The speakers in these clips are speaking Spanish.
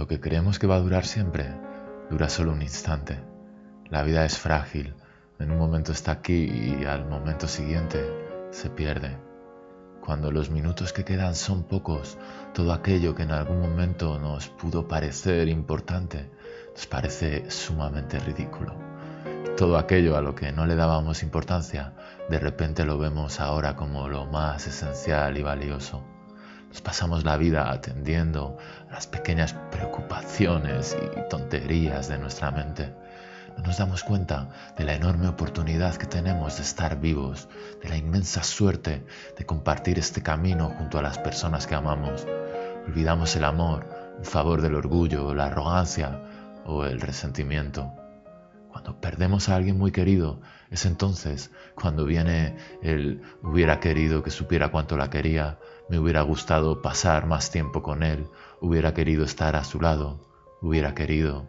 Lo que creemos que va a durar siempre, dura solo un instante. La vida es frágil, en un momento está aquí y al momento siguiente se pierde. Cuando los minutos que quedan son pocos, todo aquello que en algún momento nos pudo parecer importante, nos parece sumamente ridículo. Todo aquello a lo que no le dábamos importancia, de repente lo vemos ahora como lo más esencial y valioso. Nos pasamos la vida atendiendo a las pequeñas preocupaciones y tonterías de nuestra mente. No nos damos cuenta de la enorme oportunidad que tenemos de estar vivos, de la inmensa suerte de compartir este camino junto a las personas que amamos. Olvidamos el amor en favor del orgullo, la arrogancia o el resentimiento. Cuando perdemos a alguien muy querido, es entonces cuando viene el hubiera querido que supiera cuánto la quería, me hubiera gustado pasar más tiempo con él, hubiera querido estar a su lado, hubiera querido.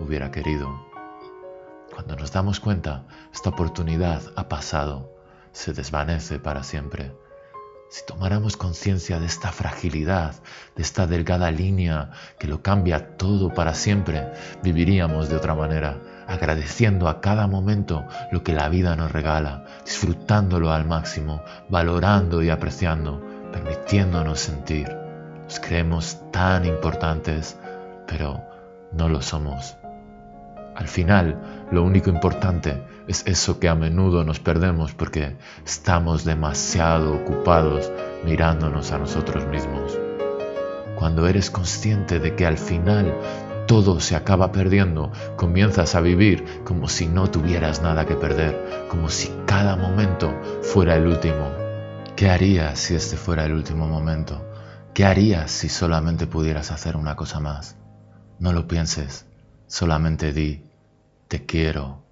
Cuando nos damos cuenta, esta oportunidad ha pasado, se desvanece para siempre. Si tomáramos conciencia de esta fragilidad, de esta delgada línea que lo cambia todo para siempre, viviríamos de otra manera, agradeciendo a cada momento lo que la vida nos regala, disfrutándolo al máximo, valorando y apreciando, permitiéndonos sentir. Nos creemos tan importantes, pero no lo somos. Al final, lo único importante es eso que a menudo nos perdemos porque estamos demasiado ocupados mirándonos a nosotros mismos. Cuando eres consciente de que al final todo se acaba perdiendo, comienzas a vivir como si no tuvieras nada que perder, como si cada momento fuera el último. ¿Qué harías si este fuera el último momento? ¿Qué harías si solamente pudieras hacer una cosa más? No lo pienses, solamente di, te quiero.